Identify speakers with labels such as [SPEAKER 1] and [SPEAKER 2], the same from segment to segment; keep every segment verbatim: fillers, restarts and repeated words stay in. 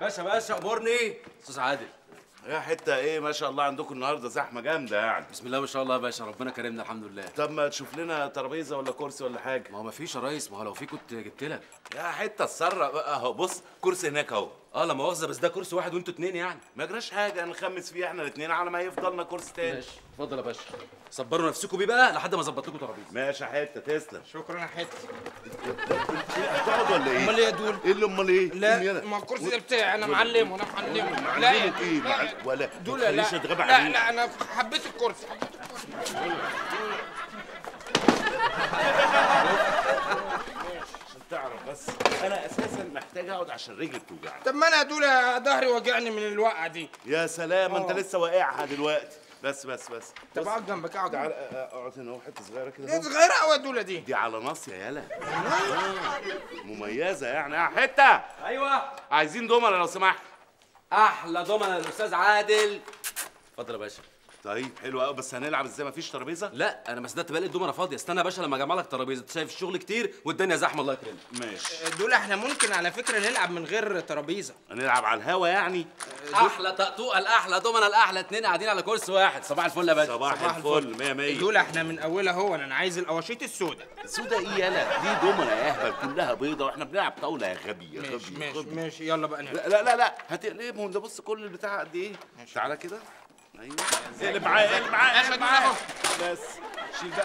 [SPEAKER 1] باشا باشا امرني استاذ عادل.
[SPEAKER 2] يا حته ايه ما شاء الله عندكم النهارده زحمه جامده يعني.
[SPEAKER 1] بسم الله ما شاء الله يا باشا، ربنا كرمنا الحمد لله.
[SPEAKER 2] طب ما تشوف لنا ترابيزه ولا كرسي ولا حاجه؟
[SPEAKER 1] ما هو ما فيش يا ريس، ما هو لو في كنت جبت لك.
[SPEAKER 2] يا حته اتسرق بقى اهو، بص كرسي هناك اهو.
[SPEAKER 1] اه لا مؤاخذه، بس ده كرسي واحد وانتوا اتنين يعني.
[SPEAKER 2] ما جراش حاجه، نخمس فيه احنا الاثنين على ما يفضلنا كرسي تاني.
[SPEAKER 1] ماشي اتفضل يا باشا، صبروا نفسكم بيه بقى لحد ما اظبط لكم ترابيزه.
[SPEAKER 2] ماشي يا حته تسلم.
[SPEAKER 3] شكرا يا حته.
[SPEAKER 2] هتقعد ولا ايه؟
[SPEAKER 3] امال ايه يا دول؟
[SPEAKER 2] ايه اللي امال ايه؟
[SPEAKER 3] لا ما الكرسي ده بتاعي انا معلمه انا معلمه. لا
[SPEAKER 2] معلمك ايه؟ معلم ولا
[SPEAKER 3] دول لا لا
[SPEAKER 2] تغاب
[SPEAKER 3] لا,
[SPEAKER 2] عليه.
[SPEAKER 3] لا انا حبيت الكرسي حبيت الكرسي.
[SPEAKER 2] عشان تعرف بس انا اساسا محتاج اقعد عشان رجلي بتوجعني.
[SPEAKER 3] طب ما انا دول ظهري وجعني من الوقعه دي.
[SPEAKER 2] يا سلام انت
[SPEAKER 3] أوه.
[SPEAKER 2] لسه واقعها دلوقتي. بس بس بس
[SPEAKER 3] طب اقعد جنبك اقعد.
[SPEAKER 2] تعال اقعد هنا اهو، حته صغيره كده
[SPEAKER 3] دي
[SPEAKER 2] اهو.
[SPEAKER 3] صغيره قوي دول دي.
[SPEAKER 2] دي على ناصيه يالا. آه. مميزه يعني يا حته.
[SPEAKER 1] ايوه
[SPEAKER 2] عايزين دومنه لو سمحت.
[SPEAKER 1] احلى ضمنه للاستاذ عادل. اتفضل يا باشا.
[SPEAKER 2] طيب حلو قوي، بس هنلعب ازاي؟ مفيش ترابيزه؟
[SPEAKER 1] لا انا ما صدقت بقى الضمنه فاضيه. استنى يا باشا لما اجمع لك ترابيزه، انت شايف الشغل كتير والدنيا زحمه الله يكرمك.
[SPEAKER 2] ماشي.
[SPEAKER 3] دول احنا ممكن على فكره نلعب من غير ترابيزه.
[SPEAKER 2] هنلعب على الهوا يعني.
[SPEAKER 1] احلى طقطوقه الاحلى ضمنه الاحلى، اتنين قاعدين على كرسي واحد. صباح الفل يا باشا.
[SPEAKER 2] صباح, صباح الفل. مية مية.
[SPEAKER 3] دول احنا من اولها هو انا عايز القواشيط السوداء.
[SPEAKER 2] السودا ايه يالا؟ دي دومنه يا اهبل كلها بيضه واحنا بنلعب طاوله يا غبي يا غبي.
[SPEAKER 3] ماشي ماشي
[SPEAKER 2] غبي.
[SPEAKER 3] ماشي يلا بقى نلعب.
[SPEAKER 2] لا لا لا, لا. هتقلبهم ده، بص كل البتاع قد ايه. تعالى كده. ايوه اقلب معايا اقلب معايا اقلب معايا بس شيل بقى.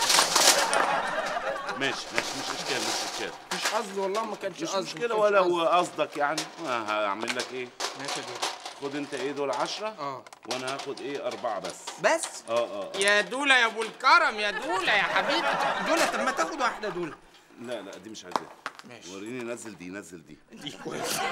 [SPEAKER 2] ماشي ماشي مش اشكال مش اشكال.
[SPEAKER 3] مش قصدي والله ما كانش
[SPEAKER 2] مش
[SPEAKER 3] قصدي.
[SPEAKER 2] مشكله ولا هو قصدك يعني. هعمل لك ايه؟
[SPEAKER 3] ماشي يا دول.
[SPEAKER 2] خد انت ايه دول عشرة
[SPEAKER 3] اه
[SPEAKER 2] وانا هاخد ايه اربعة بس.
[SPEAKER 3] بس
[SPEAKER 2] اه اه
[SPEAKER 3] يا دولة يا ابو الكرم يا دولة يا حبيبي. دولة طب ما تاخد واحدة دولة.
[SPEAKER 2] لا لا دي مش عايزاها.
[SPEAKER 3] ماشي
[SPEAKER 2] وريني نزل دي نزل دي.
[SPEAKER 3] دي كويسة.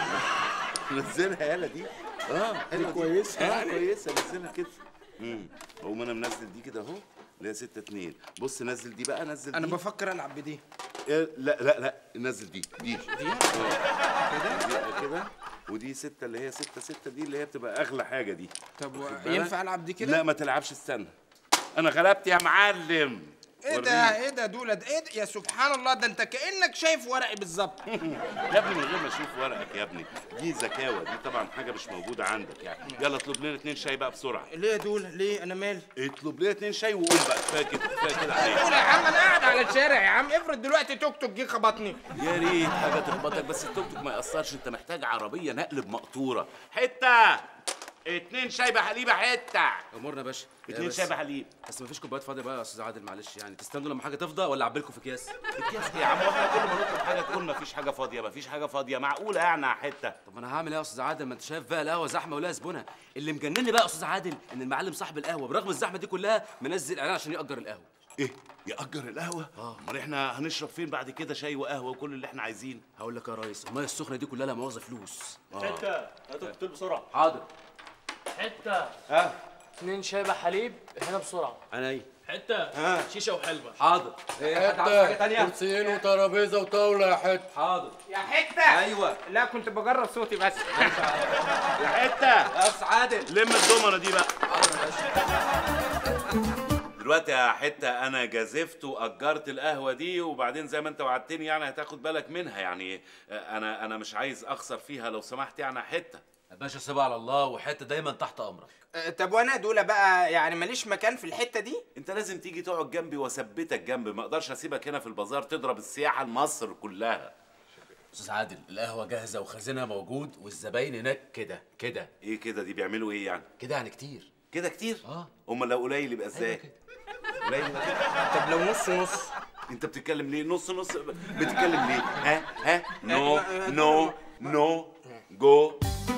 [SPEAKER 2] نزلها يالا دي. اه حلوه
[SPEAKER 3] كويسة
[SPEAKER 2] اه
[SPEAKER 3] يعني.
[SPEAKER 2] كويسه نزلها كده. امم اقوم انا منزل دي كده اهو اللي هي ستة اتنين. بص نزل دي بقى نزل دي.
[SPEAKER 3] انا بفكر العب بدي.
[SPEAKER 2] إيه لا لا لا نزل دي دي
[SPEAKER 3] دي
[SPEAKER 2] اه كده كده. ودي ستة اللي هي ستة ستة دي اللي هي بتبقى اغلى حاجه دي.
[SPEAKER 3] طب
[SPEAKER 2] بالك؟
[SPEAKER 3] ينفع العب دي كده؟
[SPEAKER 2] لا ما تلعبش، استنى انا غلبت يا معلم.
[SPEAKER 3] ايه ده ايه ده دولة ده ايه ده يا سبحان الله، ده انت كأنك شايف ورقي بالظبط.
[SPEAKER 2] يا ابني من غير ما اشوف ورقك يا ابني، دي زكاوه دي طبعا حاجه مش موجوده عندك يعني. يلا اطلب لنا اتنين شاي بقى بسرعه.
[SPEAKER 3] ليه يا دولة ليه انا مالي؟
[SPEAKER 2] اطلب لنا اتنين شاي وقوم بقى. كفايه كده كفايه كده عليك.
[SPEAKER 3] دولة يا عم انا قاعد على الشارع يا عم، افرض دلوقتي توك توك جه خبطني.
[SPEAKER 2] يا ريت حاجه تخبطك بس التوك توك ما يأثرش، انت محتاج عربيه نقل بمقطوره. حته اتنين شاي بحليب يا حته.
[SPEAKER 1] امورنا يا باشا.
[SPEAKER 2] اتنين شاي بحليب.
[SPEAKER 1] بس مفيش كوبايات فاضيه بقى يا استاذ عادل معلش يعني. تستنوا لما حاجه تفضى ولا اعبي لكم في اكياس؟
[SPEAKER 2] اكياس ايه يا عم؟ واحنا كل ما نطلب حاجه تقول مفيش حاجه فاضيه مفيش حاجه فاضيه. معقوله يعني يا حته؟
[SPEAKER 1] طب انا هعمل ايه يا استاذ عادل؟ ما انت شايف بقى القهوه زحمه ولا زبونه. اللي مجنني بقى يا استاذ عادل ان المعلم صاحب القهوه برغم الزحمه دي كلها منزل اعلان عشان يأجر القهوه.
[SPEAKER 2] ايه يأجر القهوه؟ اه امال احنا هنشرب فين بعد كده؟ شاي وقهوه وكل اللي احنا عايزينه.
[SPEAKER 1] هقول لك يا ريس الميه السخنه دي كلها لا مؤاخذه فلوس.
[SPEAKER 4] حته هاتوا الكتير بسرعه.
[SPEAKER 1] حاضر.
[SPEAKER 4] حته
[SPEAKER 1] ها
[SPEAKER 4] اتنين شاي بحليب هنا بسرعه.
[SPEAKER 1] عينيا.
[SPEAKER 4] حته
[SPEAKER 1] ها
[SPEAKER 4] شيشه وحلبه.
[SPEAKER 1] حاضر. ايه حد عاوز حاجه ثانيه؟
[SPEAKER 5] كرسيين وترابيزه وطاوله يا حته.
[SPEAKER 1] حاضر.
[SPEAKER 3] يا حتة
[SPEAKER 1] ايوه.
[SPEAKER 3] لا كنت بجرب صوتي بس.
[SPEAKER 2] يا حته
[SPEAKER 1] يا استاذ عادل.
[SPEAKER 2] لم الضمنه دي بقى.
[SPEAKER 1] حاضر يا باشا.
[SPEAKER 2] دلوقتي يا حته انا جازفت واجرت القهوه دي، وبعدين زي ما انت وعدتني يعني هتاخد بالك منها يعني. انا انا مش عايز اخسر فيها لو سمحت يعني يا حته.
[SPEAKER 1] يا باشا سيبها على الله، وحته دايما تحت امرك.
[SPEAKER 3] أه، طب وانا دولة بقى يعني ماليش مكان في الحتة دي؟
[SPEAKER 2] انت لازم تيجي تقعد جنبي واثبتك جنبي، ما اقدرش اسيبك هنا في البازار تضرب السياحه لمصر كلها.
[SPEAKER 1] استاذ عادل القهوه جاهزه وخزينها موجود والزباين هناك كده كده.
[SPEAKER 2] ايه كده؟ دي بيعملوا ايه يعني؟
[SPEAKER 1] كده يعني كتير.
[SPEAKER 2] كده كتير؟
[SPEAKER 1] اه.
[SPEAKER 2] امال لو قليل يبقى ازاي؟
[SPEAKER 1] أيوة كده.
[SPEAKER 2] قليل يبقى كده.
[SPEAKER 3] طب لو نص نص؟
[SPEAKER 2] انت بتتكلم ليه نص نص؟ بتتكلم ليه؟ ها ها نو نو نو جو.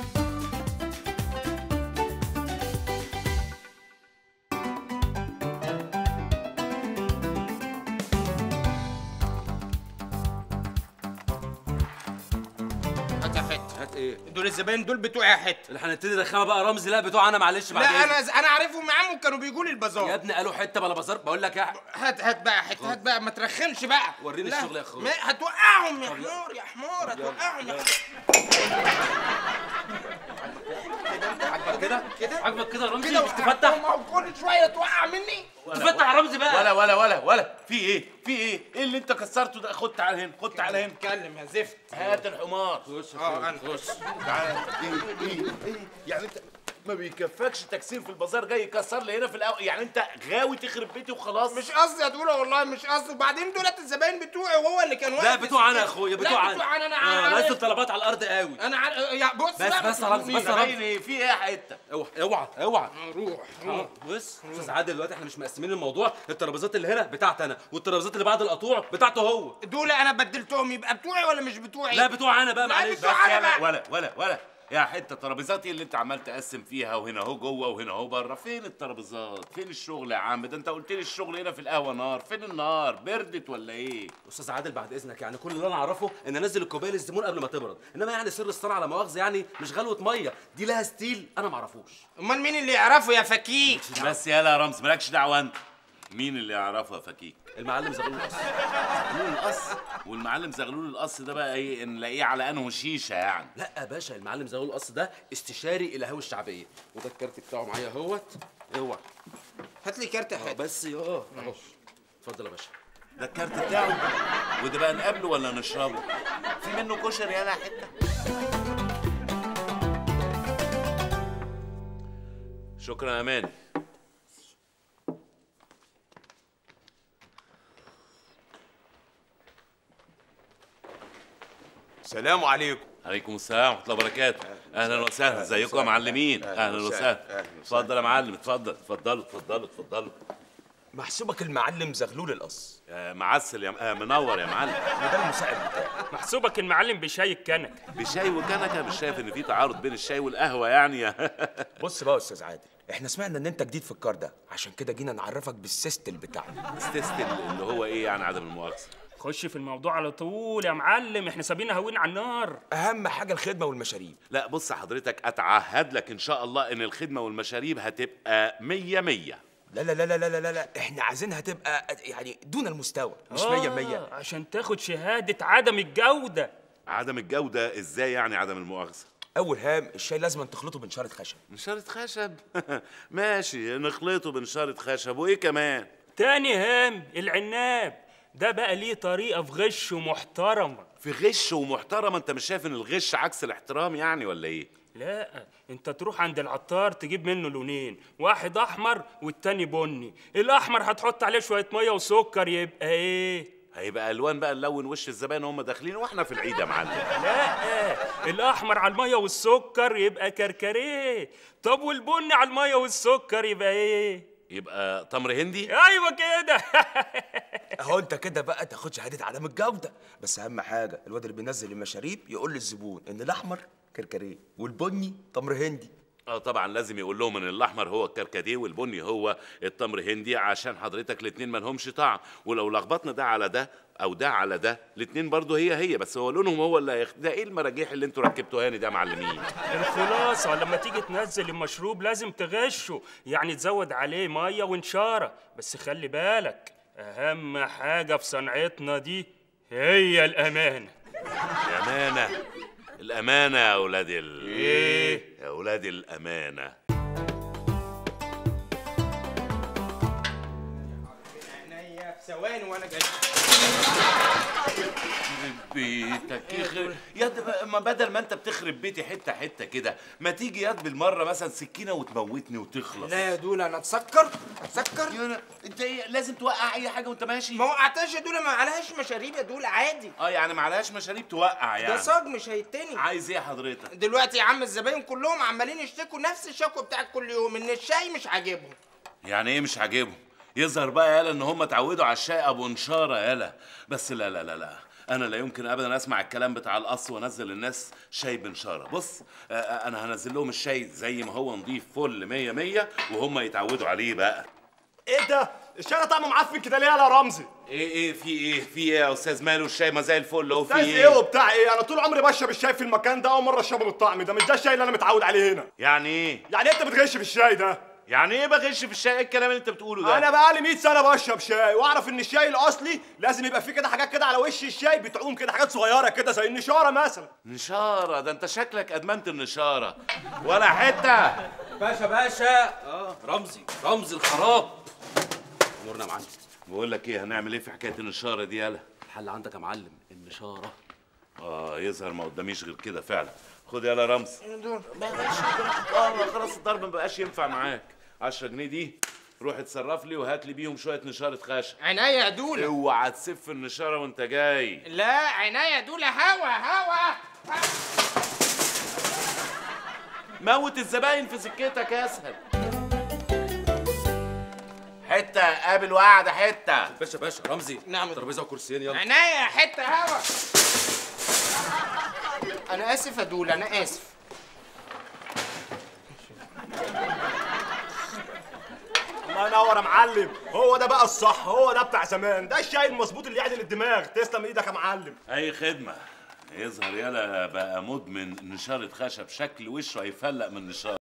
[SPEAKER 3] هات يا حتة.
[SPEAKER 1] هات ايه؟
[SPEAKER 3] دول الزباين دول بتوعي يا حتة.
[SPEAKER 1] اللي هنبتدي رخامه بقى رمزي. لا بتوع انا معلش بعد
[SPEAKER 3] لا
[SPEAKER 1] إذنك.
[SPEAKER 3] انا انا عارفهم يا عم وكانوا بيجوا لي البازار.
[SPEAKER 1] يا ابني قالوا حته بلا بازار. بقول لك يا
[SPEAKER 3] هات هات بقى حته هات بقى ما ترخمش بقى.
[SPEAKER 1] وريني
[SPEAKER 3] لا،
[SPEAKER 1] الشغل يا أخويا.
[SPEAKER 3] ما- هتوقعهم يا حمار يا حمار هتوقعهم يا حمار.
[SPEAKER 1] عاجبك كده؟
[SPEAKER 3] كده
[SPEAKER 1] عاجبك كده يا رمزي؟
[SPEAKER 3] كده
[SPEAKER 1] مش تفتح؟
[SPEAKER 3] ما هو كل شويه توقع مني.
[SPEAKER 1] تفتح يا رمزي بقى.
[SPEAKER 2] ولا ولا ولا ولا في ايه؟ في ايه؟ ايه اللي انت كسرته ده؟ خد تعالى هنا، خد تعالى هنا.
[SPEAKER 3] اتكلم يا زفت.
[SPEAKER 2] هات الحمار.
[SPEAKER 1] خش
[SPEAKER 3] اه انا
[SPEAKER 1] خش.
[SPEAKER 2] تعالى. ايه ايه ايه؟ يعني انت ما بيكفكش تكسير في البازار جاي يكسر لي هنا في الاول؟ يعني انت غاوي تخرب بيتي وخلاص؟
[SPEAKER 3] مش قصدي يا دوله والله مش قصدي. وبعدين دولت الزباين بتوعي وهو اللي كان واقف.
[SPEAKER 1] لا بتوع انا يا اخويا،
[SPEAKER 3] لا
[SPEAKER 1] بتوع انا.
[SPEAKER 3] بتوع انا. انا
[SPEAKER 1] اه
[SPEAKER 3] عارف.
[SPEAKER 1] ناس الطلبات على الارض قوي.
[SPEAKER 3] انا عارف. يا بص
[SPEAKER 1] بس
[SPEAKER 3] لا،
[SPEAKER 1] بس يا رمزي، بس يا
[SPEAKER 2] باين
[SPEAKER 1] رمزي.
[SPEAKER 2] ايه؟ في ايه يا حته؟
[SPEAKER 1] اوعى اوعى اوعى.
[SPEAKER 3] روح روح.
[SPEAKER 1] بص استاذ عادل، دلوقتي احنا مش مقسمين الموضوع، الترابيزات اللي هنا بتاعتي انا والترابيزات اللي بعد القطوع بتاعته هو.
[SPEAKER 3] دول انا بدلتهم يبقى بتوعي ولا مش بتوعي؟
[SPEAKER 1] لا بتوع انا بقى،
[SPEAKER 3] لا
[SPEAKER 1] معلش.
[SPEAKER 3] بتوع أنا
[SPEAKER 2] يلا،
[SPEAKER 3] بقى.
[SPEAKER 2] ولا ولا ولا يا حته ترابيزاتي اللي انت عمال تقسم فيها، وهنا اهو جوه وهنا اهو بره. فين الترابيزات؟ فين الشغل يا عم؟ ده انت قلت لي الشغل هنا في القهوه نار. فين النار؟ بردت ولا ايه؟
[SPEAKER 1] استاذ عادل بعد اذنك، يعني كل اللي انا اعرفه ان انزل الكوبايه للزبون قبل ما تبرد، انما يعني سر الصنعه لا مؤاخذه يعني مش غلوه ميه، دي لها ستيل انا ما اعرفوش.
[SPEAKER 3] امال مين اللي يعرفه يا فكيك؟
[SPEAKER 2] بس يالا يا رمز، مالكش دعوه انت. مين اللي يعرفه يا فكيك؟
[SPEAKER 1] المعلم زغلول القص.
[SPEAKER 2] زغلول القص؟ والمعلم زغلول القص ده بقى ايه؟ نلاقيه على انه شيشه يعني؟
[SPEAKER 1] لا يا باشا، المعلم زغلول القص ده استشاري الهوى الشعبيه، وده الكارت بتاعه معايا اهوت. اوعى
[SPEAKER 3] هات لي كارت
[SPEAKER 1] اه
[SPEAKER 3] حد.
[SPEAKER 1] بس يا اهو. اتفضل يا باشا.
[SPEAKER 2] ده الكارت بتاعه؟ وده بقى نقابله ولا نشربه؟ في منه كشري يالا حته؟ شكرا يا اماني.
[SPEAKER 6] السلام عليكم.
[SPEAKER 2] عليكم السلام ورحمه الله وبركاته. اهلا وسهلا، ازيكم يا معلمين؟ اهلا وسهلا. اتفضل يا معلم، اتفضل اتفضلوا اتفضلوا اتفضلوا.
[SPEAKER 6] محسوبك المعلم زغلول القص.
[SPEAKER 2] يا معسل يا آه منور يا معلم.
[SPEAKER 6] وده المساعد بتاعي.
[SPEAKER 7] محسوبك المعلم بشاي الكنكه.
[SPEAKER 2] بشاي وكنكه؟ مش شايف ان في تعارض بين الشاي والقهوه يعني؟
[SPEAKER 6] بص بقى يا استاذ عادل، احنا سمعنا ان انت جديد في الكار ده، عشان كده جينا نعرفك بالسيستل بتاعنا.
[SPEAKER 2] ستيستل اللي هو ايه يعني؟ عدم المؤاخذه.
[SPEAKER 7] خش في الموضوع على طول يا معلم، احنا سابينا هوين على النار.
[SPEAKER 6] اهم حاجه الخدمه والمشاريب.
[SPEAKER 2] لا بص حضرتك، اتعهد لك ان شاء الله ان الخدمه والمشاريب هتبقى مية مية.
[SPEAKER 6] لا لا لا لا لا لا لا احنا عايزينها تبقى يعني دون المستوى، مش مية مية.
[SPEAKER 7] عشان تاخد شهاده عدم الجوده.
[SPEAKER 2] عدم الجوده ازاي يعني عدم المؤاخذه؟
[SPEAKER 6] اول هام الشاي لازم تخلطه بنشاره خشب.
[SPEAKER 2] بنشاره خشب؟ ماشي نخلطه بنشاره خشب. وايه كمان؟
[SPEAKER 7] تاني هام العناب، ده بقى ليه طريقه في غش محترمه.
[SPEAKER 2] في غش ومحترمه؟ انت مش شايف ان الغش عكس الاحترام يعني ولا ايه؟
[SPEAKER 7] لا، انت تروح عند العطار تجيب منه لونين، واحد احمر والتاني بني. الاحمر هتحط عليه شويه ميه وسكر، يبقى ايه؟
[SPEAKER 2] هيبقى الوان بقى نلون وش الزبائن وهم داخلين واحنا في العيد يا معلم.
[SPEAKER 7] لا، الاحمر على الميه والسكر يبقى كركريه. طب والبني على الميه والسكر يبقى ايه؟
[SPEAKER 2] يبقى تمر هندي.
[SPEAKER 7] ايوه كده.
[SPEAKER 6] اهو انت كده بقى تاخد شهاده عدم الجوده. بس اهم حاجه الواد اللي بينزل المشاريب يقول للزبون ان الاحمر كركريه والبني تمر هندي.
[SPEAKER 2] اه طبعا لازم يقول لهم ان الاحمر هو الكركديه والبني هو التمر هندي، عشان حضرتك الاتنين ما لهمش طعم. ولو لخبطنا ده على ده او ده على ده، الاتنين برضه هي هي، بس هو لونهم هو اللي هيخ... ده ايه المراجيح اللي انتوا ركبتوها لي ده يا معلمين؟
[SPEAKER 7] الخلاصه لما تيجي تنزل المشروب لازم تغشه، يعني تزود عليه ميه ونشاره. بس خلي بالك، اهم حاجه في صنعتنا دي هي الامانه.
[SPEAKER 2] الامانه؟ الامانه يا اولاد ال
[SPEAKER 7] ايه
[SPEAKER 2] يا اولاد الامانه.
[SPEAKER 3] عينيا في ثواني وانا جاي.
[SPEAKER 2] بيتك يخرب ياد. ما بدل ما انت بتخرب بيتي حته حته كده، ما تيجي ياد بالمره مثلا سكينه وتموتني وتخلص.
[SPEAKER 3] لا يا دولا انا اتسكر اتسكر.
[SPEAKER 2] يا انت ايه لازم توقع اي حاجه وانت ماشي؟
[SPEAKER 3] ما وقعتهاش يا دولا، ما عليهاش مشاريب يا دولا عادي.
[SPEAKER 2] اه يعني ما عليهاش مشاريب توقع يعني؟
[SPEAKER 3] ده صاج مش هيتني.
[SPEAKER 2] عايز ايه حضرتك؟
[SPEAKER 3] دلوقتي يا عم الزباين كلهم عمالين يشتكوا نفس الشكوى بتاعت كل يوم، ان الشاي مش عاجبهم.
[SPEAKER 2] يعني ايه مش عاجبهم؟ يظهر بقى يالا ان هم اتعودوا على الشاي ابو نشاره يالا. بس لا لا لا لا، انا لا يمكن ابدا اسمع الكلام بتاع القص وانزل الناس شاي بنشاره. بص آه انا هنزل لهم الشاي زي ما هو نضيف فل مية مية، وهم يتعودوا عليه بقى.
[SPEAKER 8] ايه ده؟ الشاي ده طعمه معفن كده ليه يا رمزي؟
[SPEAKER 2] ايه ايه في ايه في ايه يا استاذ؟ ماله الشاي ما زي الفل اهو. في
[SPEAKER 8] استاذ
[SPEAKER 2] ايه
[SPEAKER 8] ايه وبتاع ايه؟ انا طول عمري بشرب الشاي في المكان ده، اول مره اشربه بالطعم ده. مش ده الشاي اللي انا متعود عليه هنا.
[SPEAKER 2] يعني ايه؟
[SPEAKER 8] يعني انت بتغش في الشاي ده؟
[SPEAKER 2] يعني ايه بغش في الشاي؟ ايه الكلام اللي انت بتقوله ده؟
[SPEAKER 8] انا بقالي مية سنه بشرب شاي واعرف ان الشاي الاصلي لازم يبقى فيه كده حاجات كده على وش الشاي بتعوم كده، حاجات صغيره كده زي النشاره مثلا.
[SPEAKER 2] نشاره؟ ده انت شكلك ادمنت النشاره ولا حته.
[SPEAKER 1] باشا باشا اه رمزي رمزي الخراب. امورنا يا معلم.
[SPEAKER 2] بقول لك ايه، هنعمل ايه في حكايه النشاره دي؟ يالا
[SPEAKER 1] الحل عندك يا معلم، النشاره.
[SPEAKER 2] اه يظهر ما قداميش غير كده فعلا. خد يالا رمز. ما بقاش اه خلاص الضرب ما بقاش ينفع معاك. عشرة جنيه دي روح اتصرف لي وهات لي بيهم شويه نشاره خشب.
[SPEAKER 3] عينيا يا دوله.
[SPEAKER 2] اوعى تسف النشاره وانت جاي.
[SPEAKER 3] لا عينيا يا دوله. هوا هوا
[SPEAKER 2] موت الزباين في سكتك اسهل. حته قابل وقعده حته.
[SPEAKER 1] باشا باشا رمزي.
[SPEAKER 3] نعم.
[SPEAKER 1] ترابيزه وكرسيين يلا.
[SPEAKER 3] عينيا حته هوا. انا اسف يا دوله، انا اسف.
[SPEAKER 8] الله ينور يا معلم، هو ده بقى الصح، هو ده بتاع زمان، ده الشاي المظبوط اللي يعدل الدماغ. تسلم ايدك يا معلم.
[SPEAKER 2] اي خدمه. يظهر يالا بقى مدمن نشاره خشب، شكل وشه هيفلق من النشاره.